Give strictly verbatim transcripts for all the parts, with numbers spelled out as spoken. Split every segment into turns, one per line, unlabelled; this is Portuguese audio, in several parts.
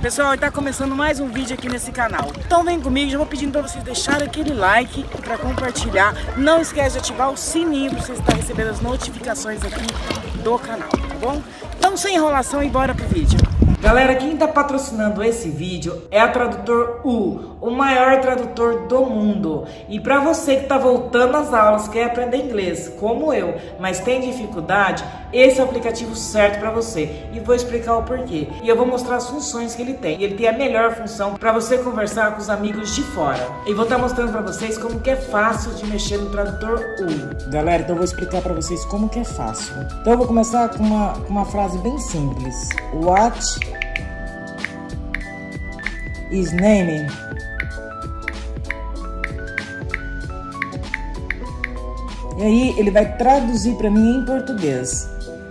Pessoal, está começando mais um vídeo aqui nesse canal. Então vem comigo, já vou pedindo para vocês deixarem aquele like, para compartilhar. Não esquece de ativar o sininho para vocês estarem recebendo as notificações aqui do canal, tá bom? Então sem enrolação e bora pro vídeo. Galera, quem está patrocinando esse vídeo é a Tradutor U, o maior tradutor do mundo. E para você que está voltando às aulas, quer aprender inglês, como eu, mas tem dificuldade, esse é o aplicativo certo para você. E vou explicar o porquê. E eu vou mostrar as funções que ele tem. Ele tem a melhor função para você conversar com os amigos de fora. E vou estar mostrando para vocês como que é fácil de mexer no Tradutor U. Galera, então eu vou explicar para vocês como que é fácil. Então eu vou começar com uma, com uma frase bem simples. What is naming? E aí ele vai traduzir para mim em português.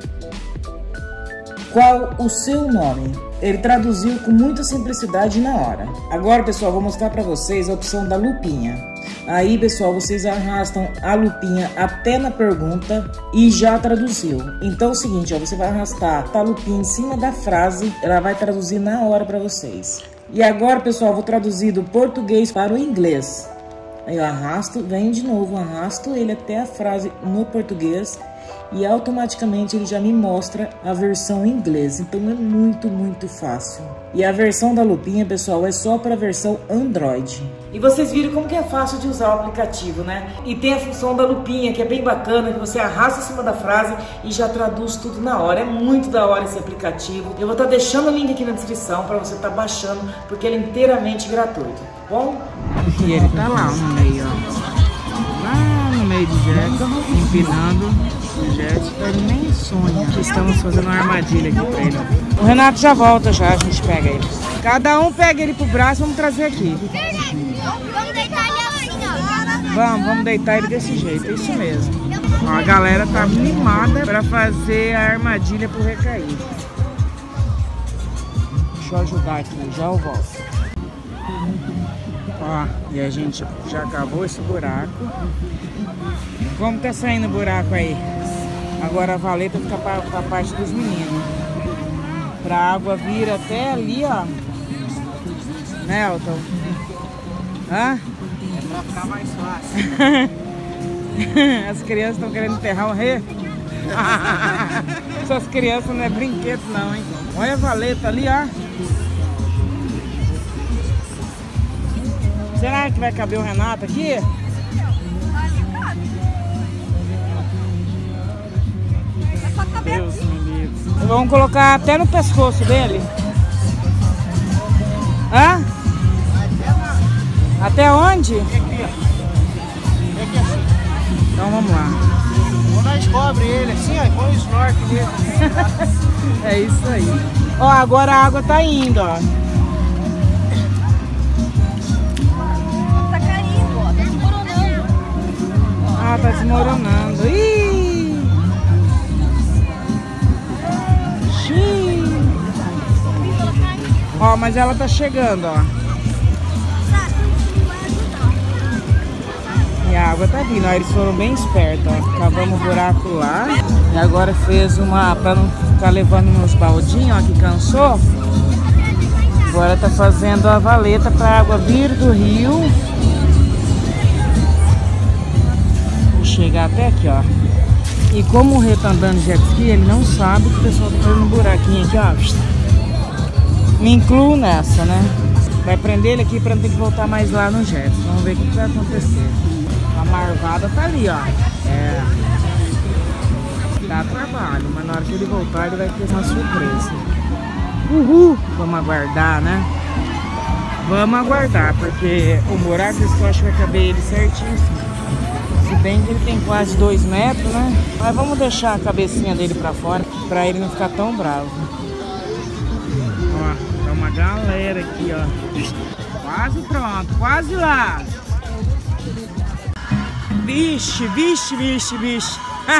Qual o seu nome? Ele traduziu com muita simplicidade na hora. Agora, pessoal, vou mostrar para vocês a opção da lupinha. Aí, pessoal, vocês arrastam a lupinha até na pergunta e já traduziu. Então é o seguinte, ó, você vai arrastar a lupinha em cima da frase, ela vai traduzir na hora para vocês. E agora, pessoal, vou traduzir do português para o inglês. Aí eu arrasto, vem de novo, arrasto ele até a frase no português e automaticamente ele já me mostra a versão em inglês. Então é muito, muito fácil. E a versão da lupinha, pessoal, é só para a versão Android. E vocês viram como que é fácil de usar o aplicativo, né? E tem a função da lupinha, que é bem bacana, que você arrasta em cima da frase e já traduz tudo na hora. É muito da hora esse aplicativo. Eu vou estar deixando o link aqui na descrição para você estar baixando, porque ele é inteiramente gratuito, tá bom? E ele tá lá no meio, ó. Lá no meio de jet, empinando o jet. Ele nem sonha que estamos fazendo uma armadilha aqui pra ele. O Renato já volta já, a gente pega ele. Cada um pega ele pro braço, vamos trazer aqui.
Vamos deitar ele assim, ó.
Vamos, vamos deitar ele desse jeito, é isso mesmo. Ó, a galera tá animada pra fazer a armadilha pro recaído. Deixa eu ajudar aqui, já eu volto. Ó, e a gente já acabou esse buraco. Como tá saindo o buraco aí? Agora a valeta fica pra, pra parte dos meninos. Pra água vir até ali, ó. Né, Elton? Hã?
É pra ficar mais fácil.
As crianças estão querendo enterrar o rei? Essas crianças não é brinquedo não, hein? Olha a valeta ali, ó. Será que vai caber o Renato aqui? Deus me livre. Vamos colocar até no pescoço dele. Hã? Até onde? Então vamos lá.
Quando nós cobre ele assim, ó, põe o snorkel nele.
É isso aí. Ó, agora a água tá indo, ó.
Tá caindo, ó. Tá desmoronando.
Ah, tá desmoronando. Ih! Xiii. Ó, mas ela tá chegando, ó. E a água tá vindo, ó. Eles foram bem espertos, ó. Cavamos um buraco lá. E agora fez uma, pra não ficar levando nos baldinhos, ó, que cansou. Agora tá fazendo a valeta pra água vir do rio. Vou chegar até aqui, ó. E como o rei tá andando de jet ski, ele não sabe que o pessoal tá fazendo um buraquinho aqui, ó. Me incluo nessa, né? Vai prender ele aqui pra não ter que voltar mais lá no jet. Vamos ver o que vai acontecer. A marvada tá ali, ó. É. Dá trabalho, mas na hora que ele voltar, ele vai ter uma surpresa. Uhul! Vamos aguardar, né? Vamos aguardar, porque o buraco eu acho que vai caber ele certinho assim. Se bem que ele tem quase dois metros, né? Mas vamos deixar a cabecinha dele pra fora, pra ele não ficar tão bravo. Ó, tá uma galera aqui, ó. Quase pronto, quase lá. Vixe, vixe, vixe, vixe.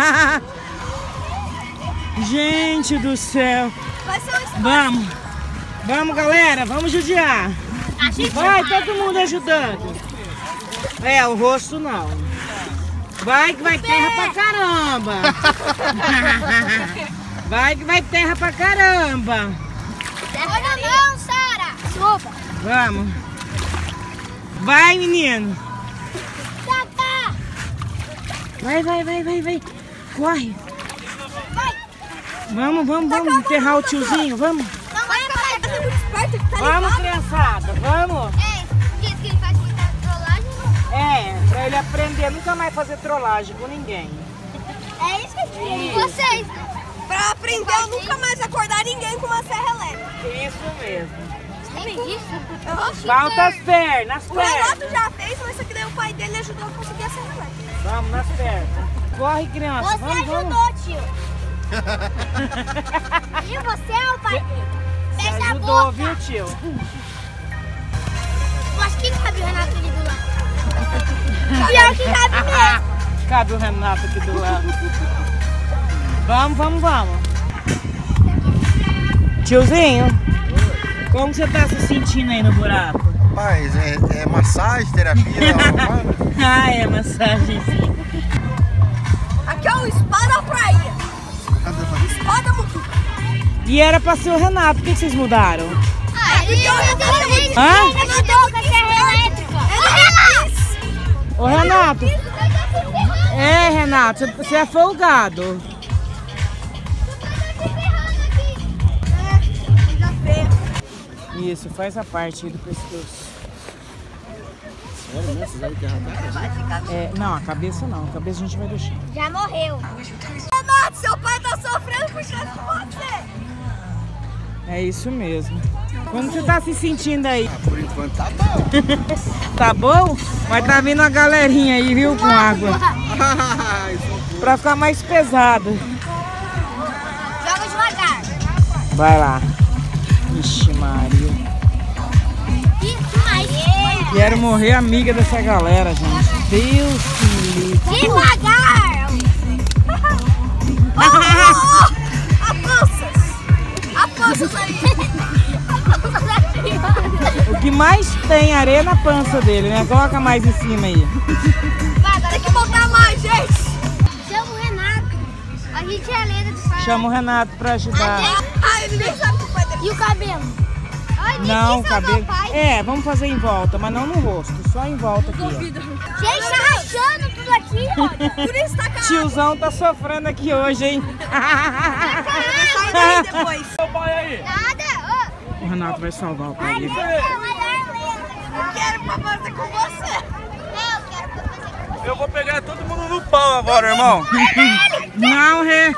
Gente do céu.
Vai ser um esforço.
Vamos. Vamos, galera. Vamos judiar.
A gente
Vai, todo mundo ajudando. É, o rosto não. Vai que vai terra pra caramba. Vai que vai terra pra caramba.
Olha não, Sara.
Vamos. Vai, menino. Vai, vai, vai, vai, vai. Corre. Vamos, vamos, vamos enterrar o tiozinho, vamos.
Não vai papai, você é muito esperto, tá
Vamos,
ligado?
criançada, vamos.
É, diz que ele faz muita trollagem.
É, pra ele aprender a nunca mais fazer trollagem com ninguém.
É isso que eu queria. Vocês, pra aprender a nunca mais acordar ninguém com uma serra elétrica.
Isso mesmo.
Tem isso?
Falta as pernas, as
O
pernas.
Renato já fez, mas só que daí o pai dele ajudou a conseguir a serra elétrica.
Vamos nas pernas. Corre, criança.
Você
vamos,
ajudou,
vamos.
tio. E você é o pai dele.
Você
Fecha a
ajudou,
boca.
viu, tio?
Eu acho que cabe o Renato ali do lado. Pior que cabe mesmo.
Cabe o Renato aqui do lado. Vamos, vamos, vamos. Tiozinho, como você tá se sentindo aí no buraco?
Rapaz, é, é massagem, terapia.
Ah, é massagenzinha.
Aqui é o espada praia. Espada mutuca.
E era pra ser o Renato, por que vocês mudaram?
Ah, ele ajudou muito.
Hã?
Ele ajudou com a serra elétrica.
Ô, Renato. É, Renato, você- você é folgado. Isso, faz a parte aí do pescoço. É, não, a cabeça não, a cabeça a gente vai deixar.
Já morreu. Renato, seu pai tá sofrendo por causa de você.
É isso mesmo. Como você tá se sentindo aí?
Por enquanto tá bom.
Tá bom? Mas tá vindo uma galerinha aí, viu, com água. Pra ficar mais pesado.
Joga devagar.
Vai lá. Ixi, Maria.
Isso, mais.
Quero morrer amiga dessa galera, gente. Deus que me livre.
Devagar. Oh, oh, oh. A pança. A pança aí.
O que mais tem areia na pança dele, né? Coloca mais em cima aí.
Vai, tem que botar mais, gente. Chama o Renato. A gente é a lenda do pai.
Chama o Renato pra ajudar.
Ah, ele nem sabe que o pai dele. E o cabelo? Ai,
Não,
ninguém salvou
cabelo.
o pai.
É, vamos fazer em volta, mas não no rosto. Só em volta aqui, ó.
Gente, tá rachando tudo aqui, olha. Por isso tá calado.
Tiozão tá sofrendo aqui hoje, hein?
Sai daí depois. Nada.
O Renato vai salvar o pai
Ai,
dele.
não, é a maior lenda. Eu quero pra fazer com você. Eu quero pra fazer com você.
Eu vou pegar todo mundo no pau agora, irmão.
Não, Rê.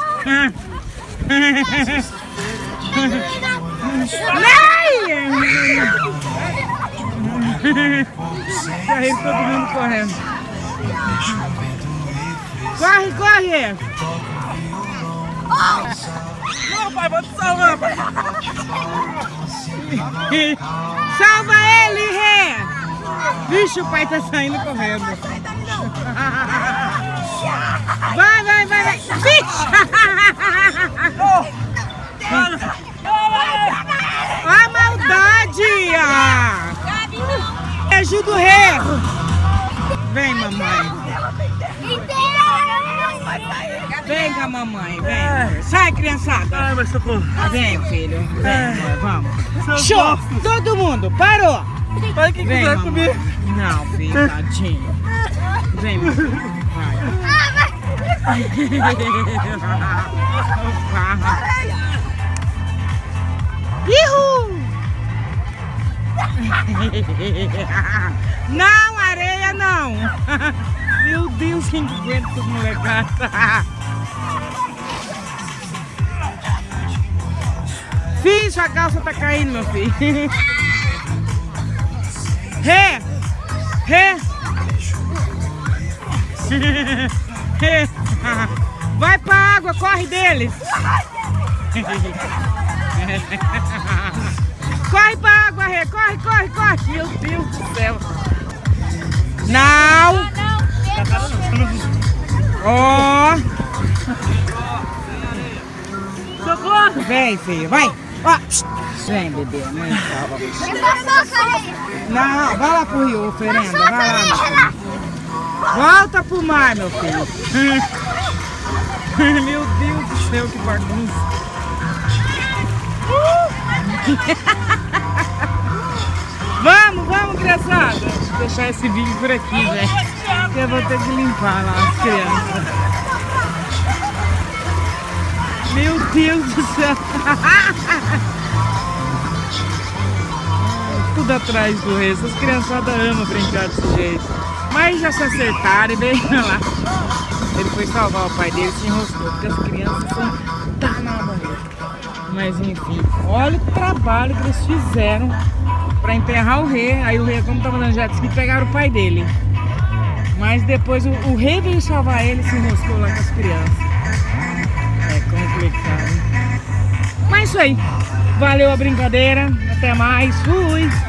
Corre todo mundo correndo. Corre, corre!
Não, pai, vou te salvar, pai.
Salva ele, Rê! Vixe, o pai tá saindo correndo. Vai, vai, vai, vai! Vixe! A maldade! Ah. Ajuda o Rê! Vem, mamãe. Vem com a mamãe, vem. Sai, criançada.
Ai, mas socorro.
Vem, filho. Vem, amor, vamos. Show! Todo mundo, parou!
Pai, quem
Vem,
quiser
mamãe.
comer.
Não, filho, tadinho. Vem, mamãe. Vai. Ihu! Não, areia não! Meu Deus, quem aguenta essas molecadas? Filho, sua calça tá caindo, meu filho. Rê! Rê! Rê! Vai pra água, corre deles! Corre pra água, Rê! Corre, corre, corre! Meu Deus do céu! Não! Ó! Oh. Socorro! Vem, filho, vai! Ó! Vem, bebê, né? Não, vai lá pro rio, oferenda, vai lá. Volta pro mar, meu filho. Meu Deus do céu, que bagunça. deixar esse vídeo por aqui, velho. Eu vou ter que limpar lá as crianças. Meu Deus do céu. Tudo atrás do resto. As criançadas amam brincar desse jeito. Mas já se acertaram e veio lá. Ele foi salvar o pai dele, se enroscou, porque as crianças são danadas. Mas enfim, olha o trabalho que eles fizeram pra enterrar o rei. Aí o rei, como tava dando jet ski, pegaram o pai dele. Mas depois o, o rei veio salvar ele e se enroscou lá com as crianças. É complicado. Mas isso aí. Valeu a brincadeira. Até mais. Fui.